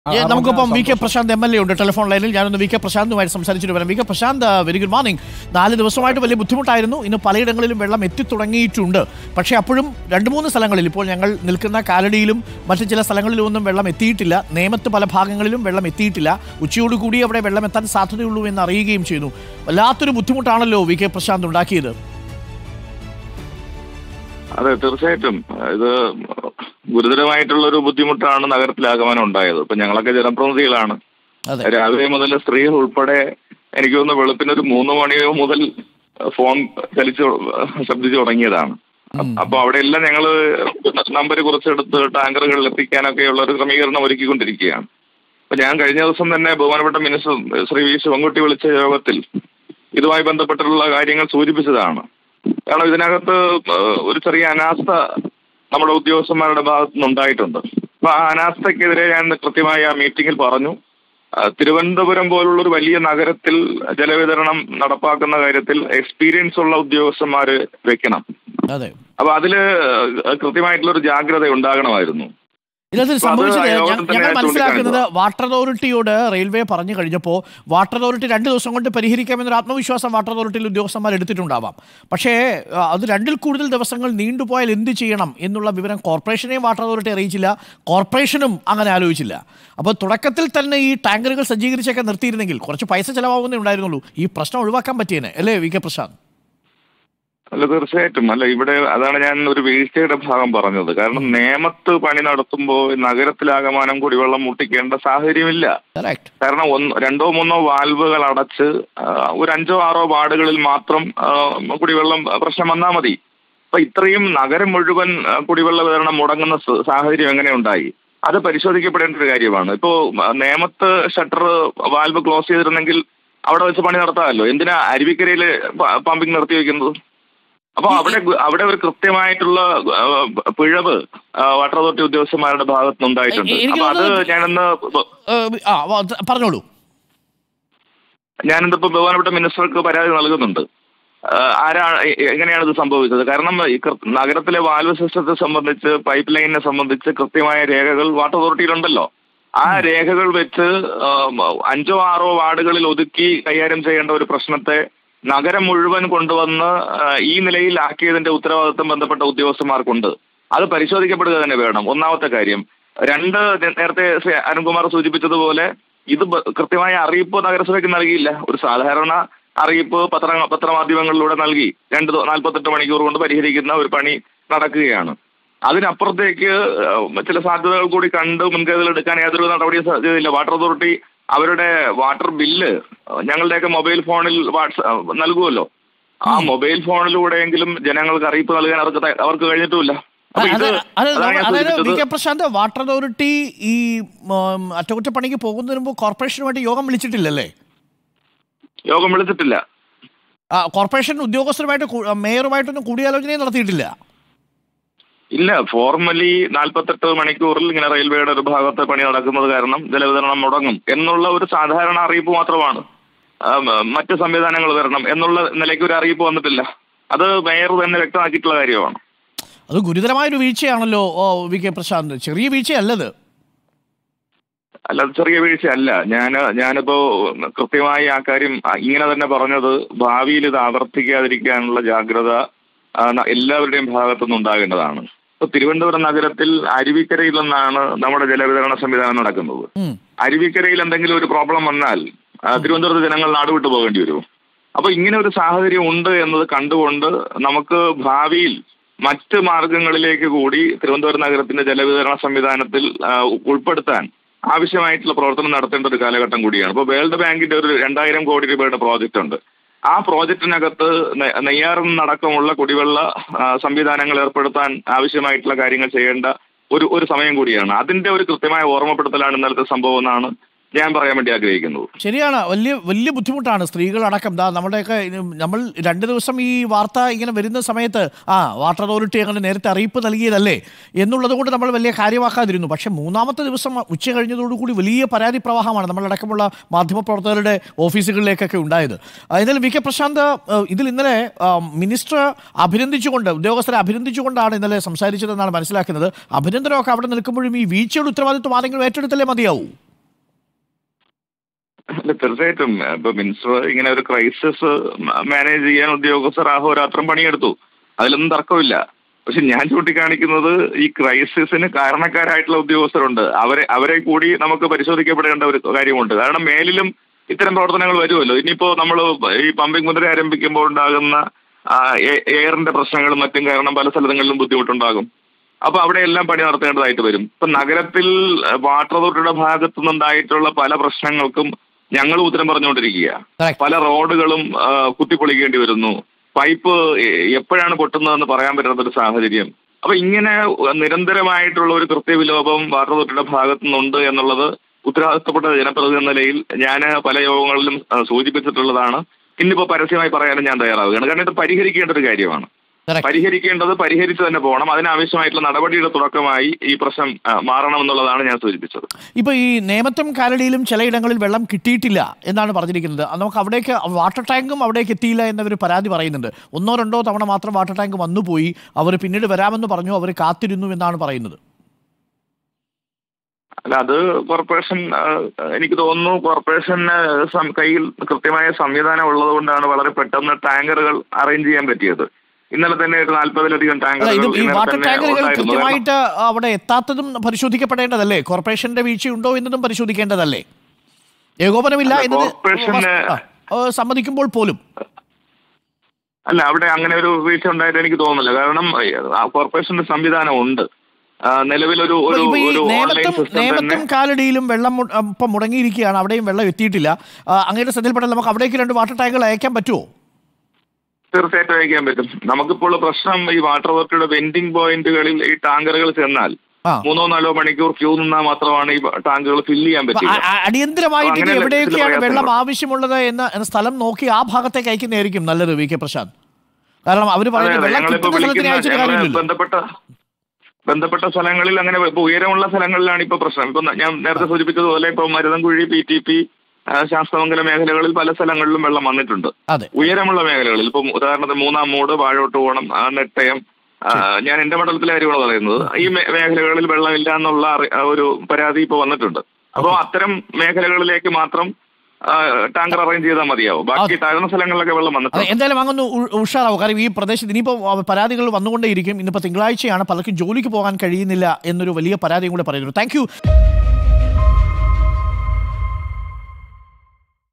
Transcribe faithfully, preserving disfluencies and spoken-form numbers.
നമുക്കിപ്പം V K Prashanth M L A ഉണ്ട് telephone ലൈനിൽ. ഞാനൊന്ന് വി കെ പ്രശാന്തുമായിട്ട് സംസാരിച്ചിട്ട് വരാം. V K Prashanth, very good morning. നാല് ദിവസമായിട്ട് വലിയ ബുദ്ധിമുട്ടായിരുന്നു. ഇന്ന് പലയിടങ്ങളിലും വെള്ളം എത്തിത്തുടങ്ങിയിട്ടുണ്ട്. പക്ഷേ അപ്പോഴും രണ്ട് മൂന്ന് സ്ഥലങ്ങളിൽ, ഇപ്പോൾ ഞങ്ങൾ നിൽക്കുന്ന കാലടിയിലും മറ്റു ചില സ്ഥലങ്ങളിലും ഒന്നും വെള്ളം എത്തിയിട്ടില്ല. നേമത്ത് പല ഭാഗങ്ങളിലും വെള്ളം എത്തിയിട്ടില്ല. ഉച്ചയോടുകൂടി അവിടെ വെള്ളം എത്താൻ സാധ്യതയുള്ളൂ എന്ന് അറിയുകയും ചെയ്തു. വല്ലാത്തൊരു ബുദ്ധിമുട്ടാണല്ലോ വി കെ പ്രശാന്ത് ഉണ്ടാക്കിയത്. അതെ, തീർച്ചയായിട്ടും ഇത് ഗുരുതരമായിട്ടുള്ള ഒരു ബുദ്ധിമുട്ടാണ് നഗരത്തിലാഗമനം ഉണ്ടായത്. ഇപ്പൊ ഞങ്ങളൊക്കെ ജനപ്രതിനിധികളാണ്. രാവിലെ മുതൽ സ്ത്രീകൾ ഉൾപ്പെടെ എനിക്ക് തോന്നുന്നു വെളുപ്പിനൊരു മൂന്ന് മണിയോ മുതൽ ഫോൺ ചലിച്ചു ശബ്ദിച്ചു തുടങ്ങിയതാണ്. അപ്പൊ അവിടെയെല്ലാം ഞങ്ങള് നമ്പർ കുറച്ചെടുത്ത് ടാങ്കറുകളിൽ എത്തിക്കാനൊക്കെയുള്ള ഒരു ക്രമീകരണം ഒരുക്കിക്കൊണ്ടിരിക്കുകയാണ്. അപ്പൊ ഞാൻ കഴിഞ്ഞ ദിവസം തന്നെ ബഹുമാനപ്പെട്ട മിനിസ്റ്റർ ശ്രീ വി ശിവൻകുട്ടി വിളിച്ച യോഗത്തിൽ ഇതുമായി ബന്ധപ്പെട്ടുള്ള കാര്യങ്ങൾ സൂചിപ്പിച്ചതാണ്. കാരണം ഇതിനകത്ത് ഒരു ചെറിയ അനാസ്ഥ നമ്മുടെ ഉദ്യോഗസ്ഥന്മാരുടെ ഭാഗത്തു നിന്നുണ്ടായിട്ടുണ്ട്. അപ്പൊ ആ അനാസ്ഥക്കെതിരെ ഞാൻ കൃത്യമായി ആ മീറ്റിംഗിൽ പറഞ്ഞു. തിരുവനന്തപുരം പോലുള്ള ഒരു വലിയ നഗരത്തിൽ ജലവിതരണം നടപ്പാക്കുന്ന കാര്യത്തിൽ എക്സ്പീരിയൻസ് ഉള്ള ഉദ്യോഗസ്ഥന്മാര് വെക്കണം. അപ്പൊ അതില് കൃത്യമായിട്ടുള്ള ഒരു ജാഗ്രത ഉണ്ടാകണമായിരുന്നു. ഇതിൽ സംഭവിച്ചത് ഞങ്ങൾ മനസ്സിലാക്കുന്നത്, വാട്ടർ അതോറിറ്റിയോട് റെയിൽവേ പറഞ്ഞു കഴിഞ്ഞപ്പോൾ വാട്ടർ അതോറിറ്റി രണ്ട് ദിവസം കൊണ്ട് പരിഹരിക്കാമെന്നൊരു ആത്മവിശ്വാസം വാട്ടർ അതോറിറ്റിയിൽ ഉദ്യോഗസ്ഥന്മാർ എടുത്തിട്ടുണ്ടാവാം. പക്ഷേ അത് രണ്ടിൽ കൂടുതൽ ദിവസങ്ങൾ നീണ്ടുപോയാൽ എന്ത് ചെയ്യണം എന്നുള്ള വിവരം കോർപ്പറേഷനെയും വാട്ടർ അതോറിറ്റി അറിയിച്ചില്ല, കോർപ്പറേഷനും അങ്ങനെ ആലോചിച്ചില്ല. അപ്പോൾ തുടക്കത്തിൽ തന്നെ ഈ ടാങ്കറുകൾ സജ്ജീകരിച്ചൊക്കെ നിർത്തിയിരുന്നെങ്കിൽ കുറച്ച് പൈസ ചിലവാകുന്നേ ഉണ്ടായിരുന്നുള്ളൂ. ഈ പ്രശ്നം ഒഴിവാക്കാൻ പറ്റിയേനെ അല്ലേ വി കെ പ്രശാന്ത്? അല്ല, തീർച്ചയായിട്ടും. അല്ല, ഇവിടെ അതാണ് ഞാൻ ഒരു വീഴ്ചയുടെ ഭാഗം പറഞ്ഞത്. കാരണം നേമത്ത് പണി നടത്തുമ്പോൾ നഗരത്തിലാകമാനം കുടിവെള്ളം മുട്ടിക്കേണ്ട സാഹചര്യമില്ല. കാരണം ഒന്ന് രണ്ടോ മൂന്നോ വാൽവുകൾ അടച്ച് ഒരു അഞ്ചോ ആറോ വാർഡുകളിൽ മാത്രം കുടിവെള്ളം പ്രശ്നം വന്നാൽ മതി. അപ്പൊ ഇത്രയും നഗരം മുഴുവൻ കുടിവെള്ള വിതരണം മുടങ്ങുന്ന സാഹചര്യം എങ്ങനെ ഉണ്ടായി? അത് പരിശോധിക്കപ്പെടേണ്ട ഒരു കാര്യമാണ്. ഇപ്പോ നേമത്ത് ഷട്ടർ വാൽവ് ക്ലോസ് ചെയ്തിരുന്നെങ്കിൽ അവിടെ വെച്ച് പണി നടത്താമല്ലോ. എന്തിനാ അരുവിക്കരയിൽ പമ്പിങ് നിർത്തി വെക്കുന്നത്? അപ്പൊ അവിടെ അവിടെ ഒരു കൃത്യമായിട്ടുള്ള പിഴവ് വാട്ടർ അതോറിറ്റി ഉദ്യോഗസ്ഥന്മാരുടെ ഭാഗത്ത് നിന്നുണ്ടായിട്ടുണ്ട്. അപ്പൊ അത് ഞാനൊന്ന് പറഞ്ഞോളൂ. ഞാനിതിപ്പോ ബഹുമാനപ്പെട്ട മിനിസ്റ്റർക്ക് പരാതി നൽകുന്നുണ്ട്. ആരാണ്, എങ്ങനെയാണ് ഇത് സംഭവിച്ചത്? കാരണം നഗരത്തിലെ വാൽവ് സിസ്റ്റത്തെ സംബന്ധിച്ച്, പൈപ്പ് ലൈനിനെ സംബന്ധിച്ച് കൃത്യമായ രേഖകൾ വാട്ടർ അതോറിറ്റിയിലുണ്ടല്ലോ. ആ രേഖകൾ വെച്ച് അഞ്ചോ ആറോ വാർഡുകളിൽ ഒതുക്കി കൈകാര്യം ചെയ്യേണ്ട ഒരു പ്രശ്നത്തെ നഗരം മുഴുവൻ കൊണ്ടുവന്ന് ഈ നിലയിൽ ആക്കിയതിന്റെ ഉത്തരവാദിത്വം ബന്ധപ്പെട്ട ഉദ്യോഗസ്ഥന്മാർക്കുണ്ട്. അത് പരിശോധിക്കപ്പെടുക തന്നെ വേണം, ഒന്നാമത്തെ കാര്യം. രണ്ട്, നേരത്തെ ശ്രീ അരുൺകുമാർ സൂചിപ്പിച്ചതുപോലെ ഇത് കൃത്യമായ അറിയിപ്പ് നഗരസഭയ്ക്ക് നൽകിയില്ല. ഒരു സാധാരണ അറിയിപ്പ് പത്ര പത്രമാധ്യമങ്ങളിലൂടെ നൽകി രണ്ട് നാൽപ്പത്തെട്ട് മണിക്കൂർ കൊണ്ട് പരിഹരിക്കുന്ന ഒരു പണി നടക്കുകയാണ്. അതിനപ്പുറത്തേക്ക് ചില സാധ്യതകൾ കൂടി കണ്ട് മുൻകരുതൽ എടുക്കാൻ യാതൊരു നടപടിയും സാധ്യതയില്ല. വാട്ടർ അതോറിറ്റി അവരുടെ വാട്ടർ ബില്ല് ഞങ്ങളുടെയൊക്കെ മൊബൈൽ ഫോണിൽ വാട്സ് നൽകുമല്ലോ. ആ മൊബൈൽ ഫോണിലൂടെയെങ്കിലും ജനങ്ങൾക്ക് അറിയിപ്പ് നൽകാൻ അവർക്ക് അവർക്ക് കഴിഞ്ഞിട്ടുമില്ല. പ്രശാന്ത്, വാട്ടർ അതോറിറ്റി ഈ അറ്റകുറ്റപ്പണിക്ക് പോകുന്നതിന് മുമ്പ് കോർപ്പറേഷനുമായിട്ട് യോഗം വിളിച്ചിട്ടില്ലല്ലേ? യോഗം വിളിച്ചിട്ടില്ല. കോർപ്പറേഷൻ ഉദ്യോഗസ്ഥരുമായിട്ട് മേയറുമായിട്ടൊന്നും കൂടിയാലോചനയും നടത്തിയിട്ടില്ല. ഇല്ല, ഫോർമലി നാൽപ്പത്തെട്ട് മണിക്കൂറിൽ ഇങ്ങനെ റെയിൽവേയുടെ ഒരു ഭാഗത്ത് പണി നടക്കുന്നത് കാരണം ജലവിതരണം മുടങ്ങും എന്നുള്ള ഒരു സാധാരണ അറിയിപ്പ് മാത്രമാണ്. മറ്റ് സംവിധാനങ്ങൾ വരണം എന്നുള്ള നിലയ്ക്ക് ഒരു അറിയിപ്പ് വന്നിട്ടില്ല. അത് മേയർ തന്നെ വ്യക്തമാക്കിയിട്ടുള്ള കാര്യമാണ്. അത് ഗുരുതരമായൊരു വീഴ്ചയാണല്ലോ വി കെ പ്രശാന്ത്. ചെറിയ വീഴ്ചയല്ലത്. അല്ല, ചെറിയ വീഴ്ചയല്ല. ഞാൻ ഞാനിപ്പോ കൃത്യമായി ആ കാര്യം ഇങ്ങനെ തന്നെ പറഞ്ഞത്, ഭാവിയിൽ ഇത് ആവർത്തിക്കാതിരിക്കാനുള്ള ജാഗ്രത എല്ലാവരുടെയും ഭാഗത്തുനിന്ന് ഉണ്ടാകേണ്ടതാണ്. ഇപ്പൊ തിരുവനന്തപുരം നഗരത്തിൽ അരുവിക്കരയിൽ നിന്നാണ് നമ്മുടെ ജലവിതരണ സംവിധാനം നടക്കുന്നത്. അരുവിക്കരയിൽ എന്തെങ്കിലും ഒരു പ്രോബ്ലം വന്നാൽ തിരുവനന്തപുരത്ത് ജനങ്ങൾ നാടുവിട്ടു പോകേണ്ടി വരും. അപ്പൊ ഇങ്ങനെ ഒരു സാഹചര്യം ഉണ്ട് എന്നത് കണ്ടുകൊണ്ട് നമുക്ക് ഭാവിയിൽ മറ്റ് മാർഗങ്ങളിലേക്ക് കൂടി തിരുവനന്തപുരം നഗരത്തിന്റെ ജലവിതരണ സംവിധാനത്തിൽ ഉൾപ്പെടുത്താൻ ആവശ്യമായിട്ടുള്ള പ്രവർത്തനം നടത്തേണ്ട ഒരു കാലഘട്ടം കൂടിയാണ്. ഇപ്പൊ വേൾഡ് ബാങ്കിന്റെ ഒരു രണ്ടായിരം കോടി രൂപയുടെ പ്രോജക്റ്റ് ഉണ്ട്. ആ പ്രോജക്റ്റിനകത്ത് നെയ്യാറിനടക്കമുള്ള കുടിവെള്ള സംവിധാനങ്ങൾ ഏർപ്പെടുത്താൻ ആവശ്യമായിട്ടുള്ള കാര്യങ്ങൾ ചെയ്യേണ്ട ഒരു ഒരു സമയം കൂടിയാണ്. അതിന്റെ ഒരു കൃത്യമായ ഓർമ്മപ്പെടുത്തലാണ് ഇന്നലത്തെ സംഭവം എന്നാണ് ഞാൻ പറയാൻ വേണ്ടി ആഗ്രഹിക്കുന്നത്. ശരിയാണ്. വലിയ വലിയ ബുദ്ധിമുട്ടാണ് സ്ത്രീകളടക്കം. ദാ നമ്മുടെയൊക്കെ നമ്മൾ രണ്ട് ദിവസം ഈ വാർത്ത ഇങ്ങനെ വരുന്ന സമയത്ത് ആ വാട്ടർ അതോറിറ്റി അങ്ങനെ നേരത്തെ അറിയിപ്പ് നൽകിയതല്ലേ എന്നുള്ളത് കൊണ്ട് നമ്മൾ വലിയ കാര്യമാക്കാതിരുന്നു. പക്ഷേ മൂന്നാമത്തെ ദിവസം ഉച്ച കഴിഞ്ഞതോടുകൂടി വലിയ പരാതി പ്രവാഹമാണ് നമ്മളടക്കമുള്ള മാധ്യമപ്രവർത്തകരുടെ ഓഫീസുകളിലേക്കൊക്കെ ഉണ്ടായത്. എന്നാലും വി കെ പ്രശാന്ത്, ഇതിൽ ഇന്നലെ മിനിസ്റ്റർ അഭിനന്ദിച്ചുകൊണ്ട്, ഉദ്യോഗസ്ഥരെ അഭിനന്ദിച്ചുകൊണ്ടാണ് ഇന്നലെ സംസാരിച്ചതെന്നാണ് മനസ്സിലാക്കുന്നത്. അഭിനന്ദനമൊക്കെ അവിടെ നിൽക്കുമ്പോഴും ഈ വീഴ്ചയുടെ ഉത്തരവാദിത്വം ആരെങ്കിലും ഏറ്റെടുത്തല്ലേ മതിയാവൂ? അല്ല, തീർച്ചയായിട്ടും ഇപ്പൊ മിനിസ്റ്റർ ഇങ്ങനെ ഒരു ക്രൈസിസ് മാനേജ് ചെയ്യാൻ ഉദ്യോഗസ്ഥർ അഹോരാത്രം പണിയെടുത്തു, അതിലൊന്നും തർക്കമില്ല. പക്ഷെ ഞാൻ ചൂണ്ടിക്കാണിക്കുന്നത് ഈ ക്രൈസിസിന് കാരണക്കാരായിട്ടുള്ള ഉദ്യോഗസ്ഥരുണ്ട്, അവരെ അവരെ കൂടി നമുക്ക് പരിശോധിക്കപ്പെടേണ്ട ഒരു കാര്യമുണ്ട്. കാരണം മേലിലും ഇത്തരം പ്രവർത്തനങ്ങൾ വരുമല്ലോ. ഇനിയിപ്പോ നമ്മൾ ഈ പമ്പിംഗ് മുതൽ ആരംഭിക്കുമ്പോൾ ഉണ്ടാകുന്ന എയറിന്റെ പ്രശ്നങ്ങളും മറ്റും കാരണം പല സ്ഥലങ്ങളിലും ബുദ്ധിമുട്ടുണ്ടാകും. അപ്പൊ അവിടെയെല്ലാം പണി നടത്തേണ്ടതായിട്ട് വരും. ഇപ്പൊ നഗരത്തിൽ വാട്ടർ അതോറിറ്റിയുടെ ഭാഗത്തു നിന്നുണ്ടായിട്ടുള്ള പല പ്രശ്നങ്ങൾക്കും ഞങ്ങൾ ഉത്തരം പറഞ്ഞുകൊണ്ടിരിക്കുക. പല റോഡുകളും കുത്തിപ്പൊളിക്കേണ്ടി വരുന്നു, പൈപ്പ് എപ്പോഴാണ് പൊട്ടുന്നതെന്ന് പറയാൻ പറ്റാത്തൊരു സാഹചര്യം. അപ്പൊ ഇങ്ങനെ നിരന്തരമായിട്ടുള്ള ഒരു കൃത്യവിലോപം വാട്ടർ അതോറിറ്റിയുടെ ഭാഗത്തു നിന്നുണ്ട് എന്നുള്ളത് ഉത്തരവാദിത്തപ്പെട്ട ജനപ്രതിനിധി എന്ന നിലയിൽ ഞാൻ പല യോഗങ്ങളിലും സൂചിപ്പിച്ചിട്ടുള്ളതാണ്. ഇന്നിപ്പോ പരസ്യമായി പറയാനും ഞാൻ തയ്യാറാവുകയാണ്. കാരണം ഇത് പരിഹരിക്കേണ്ട ഒരു കാര്യമാണ്. പരിഹരിക്കേണ്ടത് പരിഹരിച്ചു തന്നെ പോകണം. അതിനാവശ്യമായിട്ടുള്ള നടപടിയുടെ തുടക്കമായി ഈ പ്രശ്നം മാറണമെന്നുള്ളതാണ് ഞാൻ സൂചിപ്പിച്ചത്. ഇപ്പൊ ഈ നേമത്തും കാലടിയിലും ചിലയിടങ്ങളിൽ വെള്ളം കിട്ടിയിട്ടില്ല എന്നാണ് പറഞ്ഞിരിക്കുന്നത്. നമുക്ക് അവിടേക്ക് വാട്ടർ ടാങ്കും അവിടേക്ക് എത്തിയില്ല എന്നവർ പരാതി പറയുന്നുണ്ട്. ഒന്നോ രണ്ടോ തവണ മാത്രം വാട്ടർ ടാങ്ക് വന്നുപോയി, അവർ പിന്നീട് വരാമെന്ന് പറഞ്ഞു, അവർ കാത്തിരുന്നു എന്നാണ് പറയുന്നത്. അല്ല, അത് കോർപ്പറേഷൻ, എനിക്ക് തോന്നുന്നു കോർപ്പറേഷന് കയ്യിൽ കൃത്യമായ സംവിധാനം ഉള്ളത് കൊണ്ടാണ് വളരെ പെട്ടെന്ന് ടാങ്കറുകൾ അറേഞ്ച് ചെയ്യാൻ പറ്റിയത്. ഇന്നലെ തന്നെ ഒരു നാൽപ്പതിലധികം ടാങ്കറുകൾ കൃത്യമായിട്ട് അവിടെ എത്താത്തതും പരിശോധിക്കപ്പെടേണ്ടതല്ലേ? കോർപ്പറേഷന്റെ വീഴ്ചയുണ്ടോ എന്നതും പരിശോധിക്കേണ്ടതല്ലേ? ഏകോപനമില്ല എന്നത് സമ്മതിക്കുമ്പോൾ പോലും. അല്ല, അവിടെ അങ്ങനെ ഒരു വീഴ്ച ഉണ്ടായിട്ട് എനിക്ക് തോന്നുന്നില്ല. കാരണം കോർപ്പറേഷന്റെ സംവിധാനം ഉണ്ട്. നിലവിലൊരു നേമത്തും കാലടിയിലും വെള്ളം ഇപ്പം മുടങ്ങിയിരിക്കുകയാണ്, അവിടെയും വെള്ളം എത്തിയിട്ടില്ല. അങ്ങയുടെ ശ്രദ്ധയിൽപ്പെട്ടാൽ നമുക്ക് അവിടേക്ക് രണ്ട് വാട്ടർ ടാങ്കുകൾ അയക്കാൻ പറ്റുമോ? തീർച്ചയായിട്ടും അയക്കാൻ പറ്റും. നമുക്കിപ്പോൾ പ്രശ്നം ഈ വാട്ടർ അതോറിറ്റിയുടെ വെൻഡിംഗ് പോയിന്റുകളിൽ ഈ ടാങ്കറുകൾ ചെന്നാൽ മൂന്നോ നാലോ മണിക്കൂർ ക്യൂ നിന്നാൽ മാത്രമാണ് ഈ ടാങ്കുകൾ ഫില്ല് ചെയ്യാൻ പറ്റില്ല. അടിയന്തരമായിട്ട് എവിടെയൊക്കെയാണ് വെള്ളം ആവശ്യമുള്ളത് എന്ന സ്ഥലം നോക്കി ആ ഭാഗത്തേക്ക് അയക്കുന്നതായിരിക്കും നല്ലത്, വി കെ പ്രശാന്ത്. കാരണം അവർ പറയുന്നത് ബന്ധപ്പെട്ട ബന്ധപ്പെട്ട സ്ഥലങ്ങളിൽ അങ്ങനെ ഇപ്പൊ ഉയരമുള്ള സ്ഥലങ്ങളിലാണ് ഇപ്പൊ പ്രശ്നം. ഇപ്പൊ ഞാൻ നേരത്തെ സൂചിപ്പിച്ചതുപോലെ ഇപ്പൊ Maruthankuzhi, P T P, Sasthamangalam മേഖലകളിൽ പല സ്ഥലങ്ങളിലും വെള്ളം വന്നിട്ടുണ്ട്. ഉയരമുള്ള മേഖലകളിൽ ഇപ്പൊ ഉദാഹരണത്തിന് മൂന്നാം മൂട്, വാഴോട്ടുകോണം, നെട്ടയം, ഞാൻ എന്റെ മണ്ഡലത്തിലെ കാര്യമാണ് പറയുന്നത്. ഈ മേഖലകളിൽ വെള്ളമില്ല എന്നുള്ള ഒരു പരാതി ഇപ്പൊ വന്നിട്ടുണ്ട്. അപ്പോൾ അത്തരം മേഖലകളിലേക്ക് മാത്രം ടാങ്കർ അറേഞ്ച് ചെയ്താൽ മതിയാവും. ബാക്കി താഴ്ന്ന സ്ഥലങ്ങളിലൊക്കെ വെള്ളം വന്നിട്ടുണ്ട്. എന്തായാലും അങ്ങൊന്ന് ഉഷാറാവും. കാരണം ഈ പ്രദേശത്ത് ഇനിയിപ്പോൾ പരാതികൾ വന്നുകൊണ്ടേയിരിക്കും. ഇന്നിപ്പോൾ തിങ്കളാഴ്ചയാണ്, പലർക്കും ജോലിക്ക് പോകാൻ കഴിയുന്നില്ല എന്നൊരു വലിയ പരാതിയും കൂടെ പറയുന്നു. താങ്ക്